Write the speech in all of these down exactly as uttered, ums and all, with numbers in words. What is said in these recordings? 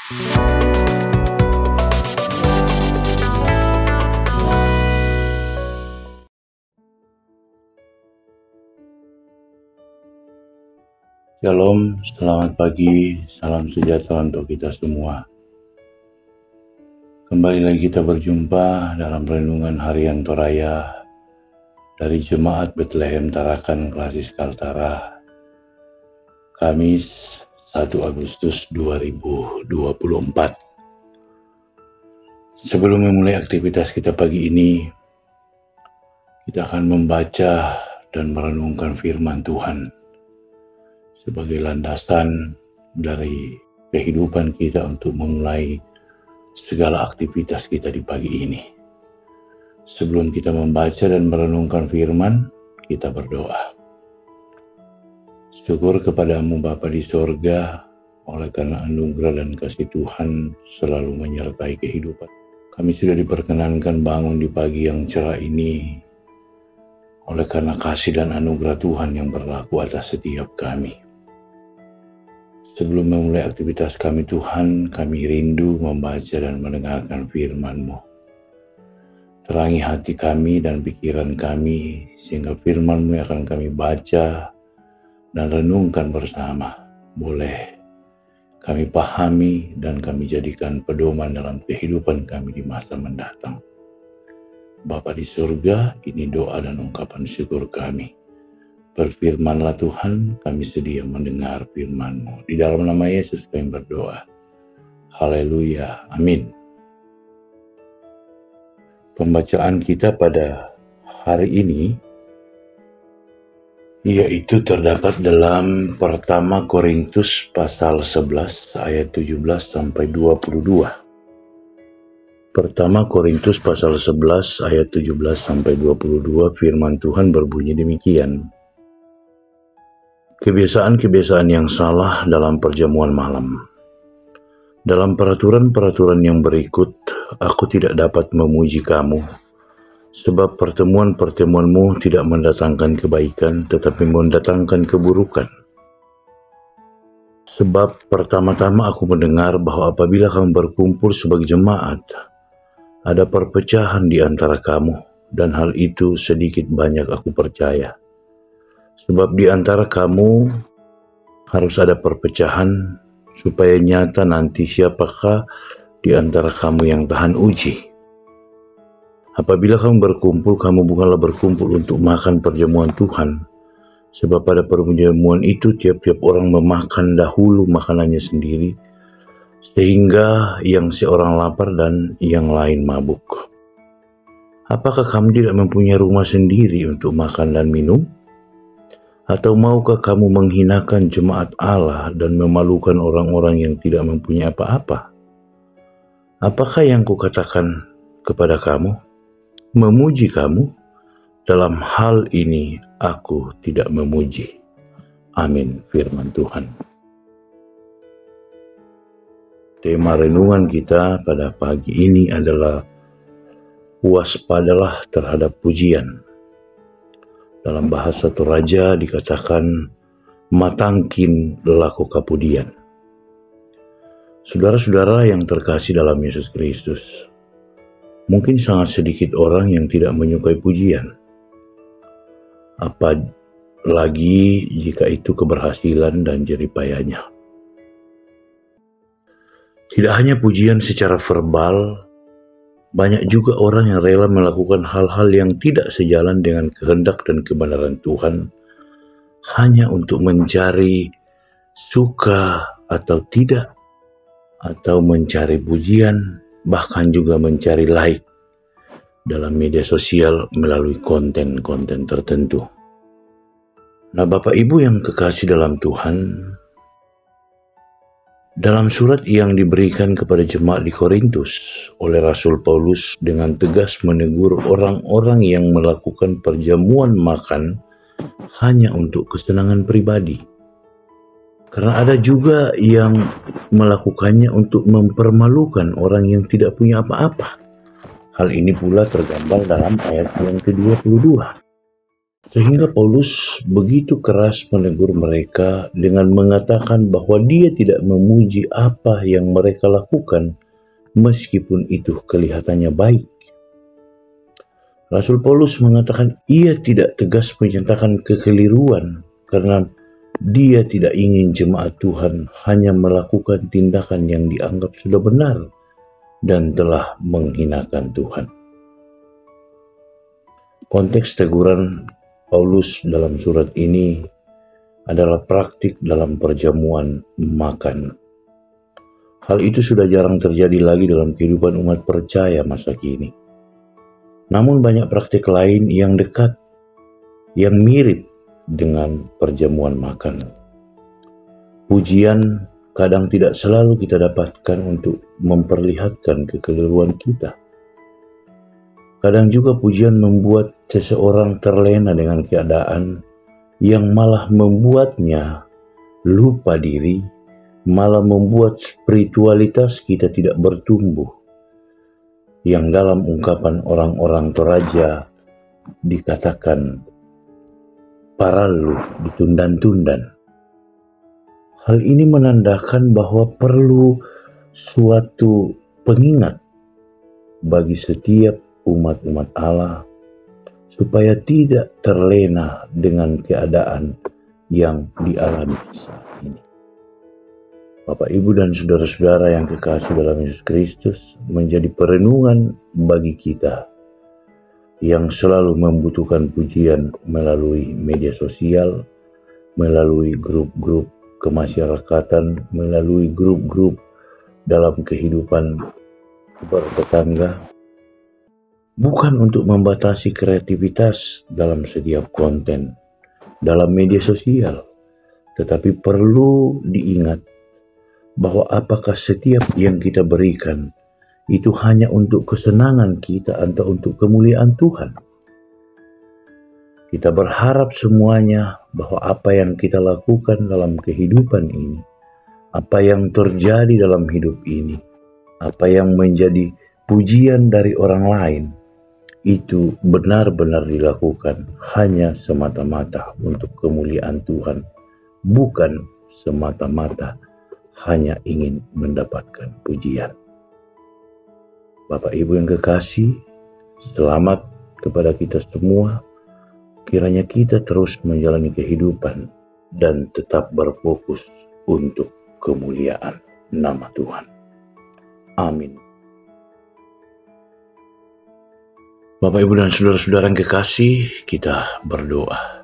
Shalom, selamat pagi, salam sejahtera untuk kita semua. Kembali lagi kita berjumpa dalam renungan harian Toraya dari Jemaat Bethlehem Tarakan Klasis Kaltara, Kamis satu Agustus dua ribu dua puluh empat. Sebelum memulai aktivitas kita pagi ini, kita akan membaca dan merenungkan firman Tuhan sebagai landasan dari kehidupan kita untuk memulai segala aktivitas kita di pagi ini. Sebelum kita membaca dan merenungkan firman, kita berdoa. Syukur kepadamu Bapa di sorga, oleh karena anugerah dan kasih Tuhan selalu menyertai kehidupan. Kami sudah diperkenankan bangun di pagi yang cerah ini, oleh karena kasih dan anugerah Tuhan yang berlaku atas setiap kami. Sebelum memulai aktivitas kami Tuhan, kami rindu membaca dan mendengarkan firman-Mu. Terangi hati kami dan pikiran kami, sehingga firman-Mu yang akan kami baca dan renungkan bersama boleh kami pahami dan kami jadikan pedoman dalam kehidupan kami di masa mendatang. Bapa di surga, ini doa dan ungkapan syukur kami. Berfirmanlah Tuhan, kami sedia mendengar firman-Mu. Di dalam nama Yesus kami berdoa. Haleluya, amin. Pembacaan kita pada hari ini yaitu terdapat dalam Pertama Korintus pasal sebelas ayat tujuh belas sampai dua puluh dua. Pertama Korintus pasal sebelas ayat tujuh belas sampai dua puluh dua, firman Tuhan berbunyi demikian. Kebiasaan-kebiasaan yang salah dalam perjamuan malam. Dalam peraturan-peraturan yang berikut, aku tidak dapat memuji kamu, sebab pertemuan-pertemuanmu tidak mendatangkan kebaikan, tetapi mendatangkan keburukan. Sebab pertama-tama aku mendengar bahwa apabila kamu berkumpul sebagai jemaat, ada perpecahan di antara kamu, dan hal itu sedikit banyak aku percaya. Sebab di antara kamu harus ada perpecahan, supaya nyata nanti siapakah di antara kamu yang tahan uji. Apabila kamu berkumpul, kamu bukanlah berkumpul untuk makan perjamuan Tuhan, sebab pada perjamuan itu tiap-tiap orang memakan dahulu makanannya sendiri, sehingga yang seorang lapar dan yang lain mabuk. Apakah kamu tidak mempunyai rumah sendiri untuk makan dan minum? Atau maukah kamu menghinakan jemaat Allah dan memalukan orang-orang yang tidak mempunyai apa-apa? Apakah yang kukatakan kepada kamu? Memuji kamu? Dalam hal ini aku tidak memuji. Amin, firman Tuhan. Tema renungan kita pada pagi ini adalah waspadalah terhadap pujian. Dalam bahasa Toraja dikatakan matangkin laku kapudian. Saudara-saudara yang terkasih dalam Yesus Kristus, mungkin sangat sedikit orang yang tidak menyukai pujian. Apalagi jika itu keberhasilan dan jeripayanya. Tidak hanya pujian secara verbal, banyak juga orang yang rela melakukan hal-hal yang tidak sejalan dengan kehendak dan kebenaran Tuhan hanya untuk mencari suka atau tidak, atau mencari pujian, bahkan juga mencari like dalam media sosial melalui konten-konten tertentu. Nah, Bapak Ibu yang kekasih dalam Tuhan, dalam surat yang diberikan kepada jemaat di Korintus oleh Rasul Paulus dengan tegas menegur orang-orang yang melakukan perjamuan makan hanya untuk kesenangan pribadi. Karena ada juga yang melakukannya untuk mempermalukan orang yang tidak punya apa-apa. Hal ini pula tergambar dalam ayat yang ke dua puluh dua. Sehingga Paulus begitu keras menegur mereka dengan mengatakan bahwa dia tidak memuji apa yang mereka lakukan meskipun itu kelihatannya baik. Rasul Paulus mengatakan ia tidak tegas menyatakan kekeliruan karena dia tidak ingin jemaat Tuhan hanya melakukan tindakan yang dianggap sudah benar dan telah menghinakan Tuhan. Konteks teguran Paulus dalam surat ini adalah praktik dalam perjamuan makan. Hal itu sudah jarang terjadi lagi dalam kehidupan umat percaya masa kini. Namun banyak praktik lain yang dekat, yang mirip dengan perjamuan makan. Pujian kadang tidak selalu kita dapatkan untuk memperlihatkan kekeliruan kita. Kadang juga pujian membuat seseorang terlena dengan keadaan yang malah membuatnya lupa diri, malah membuat spiritualitas kita tidak bertumbuh. Yang dalam ungkapan orang-orang Toraja dikatakan paralu, ditundan-tundan. Hal ini menandakan bahwa perlu suatu pengingat bagi setiap umat-umat Allah supaya tidak terlena dengan keadaan yang dialami saat ini. Bapak, Ibu, dan saudara-saudara yang kekasih dalam Yesus Kristus, menjadi perenungan bagi kita yang selalu membutuhkan pujian melalui media sosial, melalui grup-grup kemasyarakatan, melalui grup-grup dalam kehidupan bertetangga, bukan untuk membatasi kreativitas dalam setiap konten dalam media sosial, tetapi perlu diingat bahwa apakah setiap yang kita berikan itu hanya untuk kesenangan kita atau untuk kemuliaan Tuhan. Kita berharap semuanya bahwa apa yang kita lakukan dalam kehidupan ini, apa yang terjadi dalam hidup ini, apa yang menjadi pujian dari orang lain, itu benar-benar dilakukan hanya semata-mata untuk kemuliaan Tuhan, bukan semata-mata hanya ingin mendapatkan pujian. Bapak Ibu yang kekasih, selamat kepada kita semua. Kiranya kita terus menjalani kehidupan dan tetap berfokus untuk kemuliaan nama Tuhan. Amin. Bapak, Ibu, dan saudara-saudara yang kekasih, kita berdoa.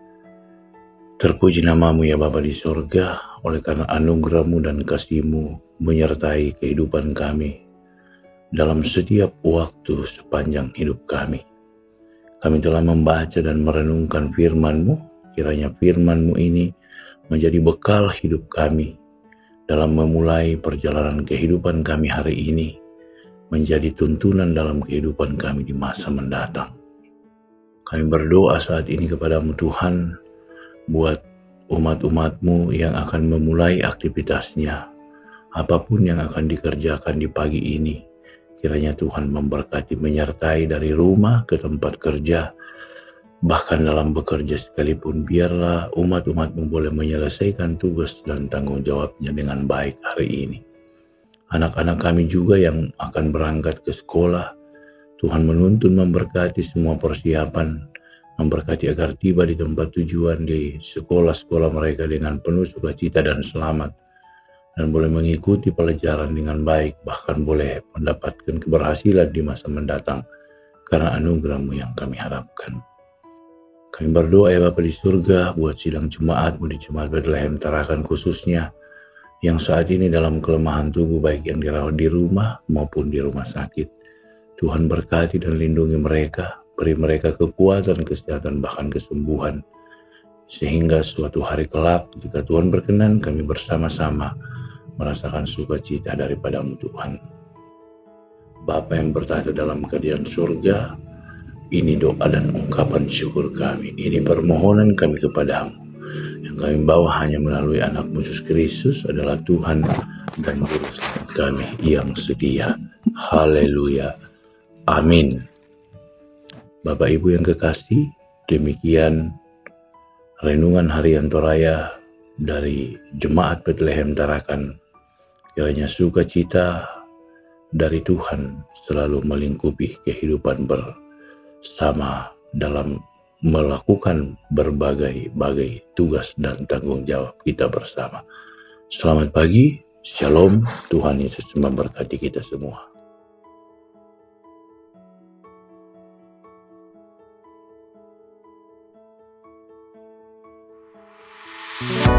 Terpuji namamu ya Bapa di sorga, oleh karena anugerah-Mu dan kasih-Mu menyertai kehidupan kami dalam setiap waktu sepanjang hidup kami. Kami telah membaca dan merenungkan firman-Mu, kiranya firman-Mu ini menjadi bekal hidup kami dalam memulai perjalanan kehidupan kami hari ini, menjadi tuntunan dalam kehidupan kami di masa mendatang. Kami berdoa saat ini kepada-Mu Tuhan, buat umat-umat-Mu yang akan memulai aktivitasnya, apapun yang akan dikerjakan di pagi ini, kiranya Tuhan memberkati, menyertai dari rumah ke tempat kerja, bahkan dalam bekerja sekalipun, biarlah umat-umat-Mu boleh menyelesaikan tugas dan tanggung jawabnya dengan baik hari ini. Anak-anak kami juga yang akan berangkat ke sekolah, Tuhan menuntun memberkati semua persiapan, memberkati agar tiba di tempat tujuan di sekolah-sekolah mereka dengan penuh sukacita dan selamat, dan boleh mengikuti pelajaran dengan baik, bahkan boleh mendapatkan keberhasilan di masa mendatang karena anugerah-Mu yang kami harapkan. Kami berdoa ya Bapa di surga, buat sidang Jemaat-Mu di Jemaat Bethlehem Tarakan khususnya, yang saat ini dalam kelemahan tubuh, baik yang dirawat di rumah maupun di rumah sakit. Tuhan berkati dan lindungi mereka, beri mereka kekuatan, kesehatan, bahkan kesembuhan, sehingga suatu hari kelak jika Tuhan berkenan, kami bersama-sama merasakan sukacita daripada-Mu Tuhan. Bapa yang bertahta dalam kerajaan surga, ini doa dan ungkapan syukur kami, ini permohonan kami kepada-Mu, yang kami bawa hanya melalui anak-Mu Yesus Kristus adalah Tuhan dan Juru Selamat kami yang setia. Haleluya. Amin. Bapak Ibu yang kekasih, Demikian renungan harian Toraya dari Jemaat Bethlehem Tarakan. Kiranya sukacita dari Tuhan selalu melingkupi kehidupan bersama dalam melakukan berbagai-bagai tugas dan tanggung jawab kita bersama. Selamat pagi, Shalom, Tuhan Yesus memberkati kita semua. Thank you.